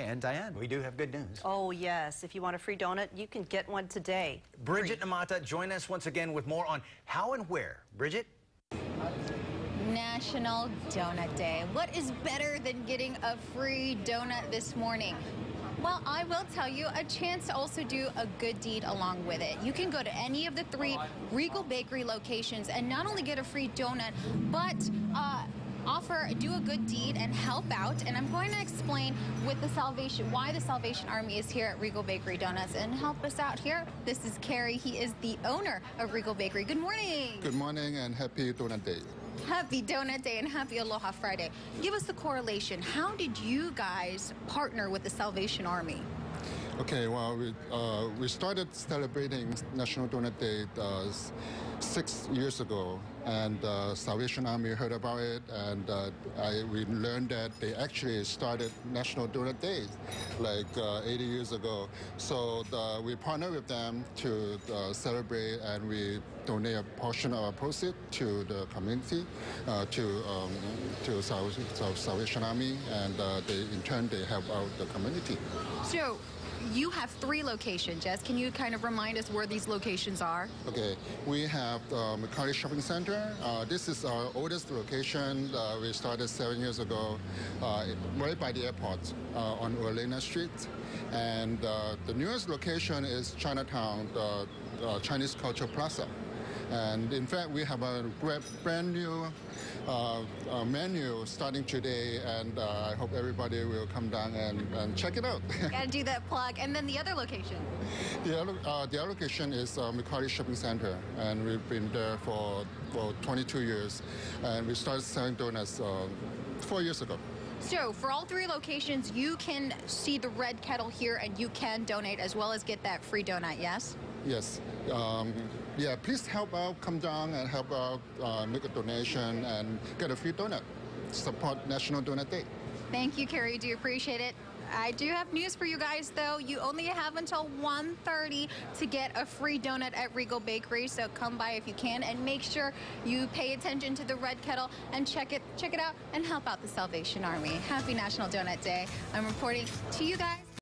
And Diane, we do have good news. Oh, yes. If you want a free donut, you can get one today. Bridget Namata, join us once again with more on how and where. Bridget? National Donut Day. What is better than getting a free donut this morning? Well, I will tell you, a chance to also do a good deed along with it. You can go to any of the 3 Regal Bakery locations and not only get a free donut, but do a good deed and help out. And I'm going to explain with why the Salvation Army is here at Regal Bakery Donuts. And help us out here, this is Kerry. He is the owner of Regal Bakery. Good morning. Good morning and happy Donut Day. Happy Donut Day and happy Aloha Friday. Give us the correlation. How did you guys partner with the Salvation Army? Okay, well, we started celebrating National Donut Day 6 years ago, and Salvation Army heard about it, and we learned that they actually started National Donut Day like 80 years ago. So we partnered with them to celebrate, and we donate a portion of our proceeds to the community, to Salvation Army, and in turn they help out the community. So you have 3 locations, Jess. Can you kind of remind us where these locations are? Okay, we have the McCarty Shopping Center. This is our oldest location. We started 7 years ago, right by the airport on Orlena Street. And the newest location is Chinatown, the Chinese Cultural Plaza. And in fact, we have a brand new menu starting today, and I hope everybody will come down and check it out. Gotta do that plug. And then the other location? The other location is McCarty Shopping Center, and we've been there for 22 years, and we started selling donuts 4 years ago. So for all 3 locations, you can see the red kettle here, and you can donate as well as get that free donut, yes? Yes. Yeah, please help out, come down and help out, make a donation and get a free donut. Support National Donut Day. Thank you, Kerry. Do appreciate it. I do have news for you guys, though. You only have until 1:30 to get a free donut at Regal Bakery, so come by if you can, and make sure you pay attention to the red kettle and check it out and help out the Salvation Army. Happy National Donut Day. I'm reporting to you guys.